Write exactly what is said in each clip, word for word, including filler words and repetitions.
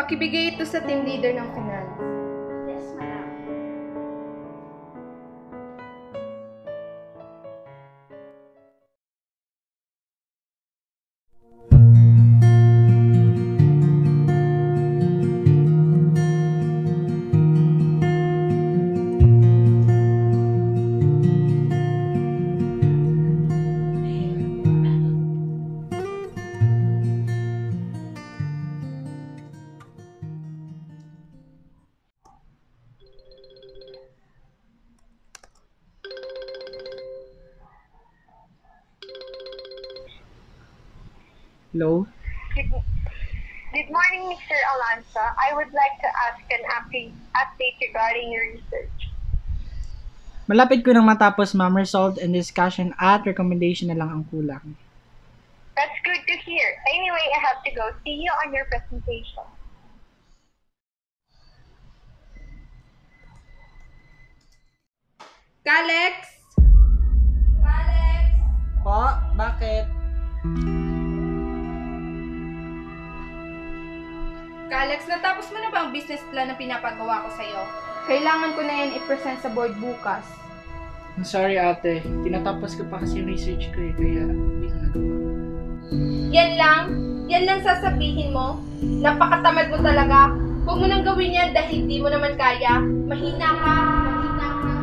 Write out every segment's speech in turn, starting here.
Pakibigay ito sa team leader ng finance. Yes, madam. Hello? Good, good morning, Mister Alonso. I would like to ask an update, update regarding your research. Malapit ko nang matapos, ma'am. Result and discussion at recommendation na lang ang kulang. That's good to hear. Anyway, I have to go. See you on your presentation. Kalex! Kalex! Po, bakit? Kalex, natapos mo na ba ang business plan na pinapagawa ko sa'yo? Kailangan ko na yan i-present sa board bukas. I'm sorry, ate. Tinatapos ko pa kasi yung research ko eh, kaya hindi ko nagawa. Yan lang? Yan lang sasabihin mo? Napakatamad mo talaga. Huwag mo nang gawin yan dahil hindi mo naman kaya. Mahina ka. Mahina ka.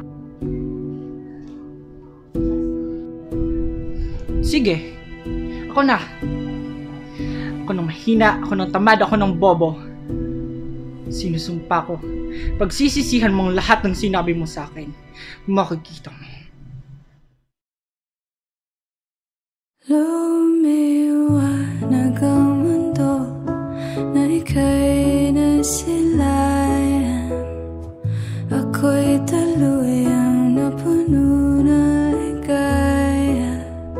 Sige. Ako na. Ako nang mahina, ako nang tamad, ako nang bobo. Sinusumpa ko. Pagsisisihan mong lahat ng sinabi mo sa akin. Makikita mo. Lumiwanag ang mundo na ika'y nasilayan. Ako'y taluyang napuno na ligaya.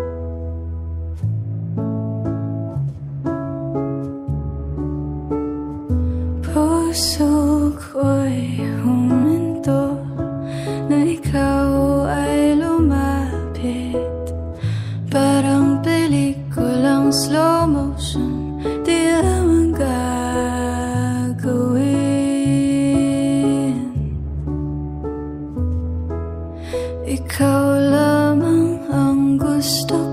Puso ko'y huminto na ikaw ay lumapit. Parang pelikulang slow motion, di lamang gagawin. Ikaw lamang ang gusto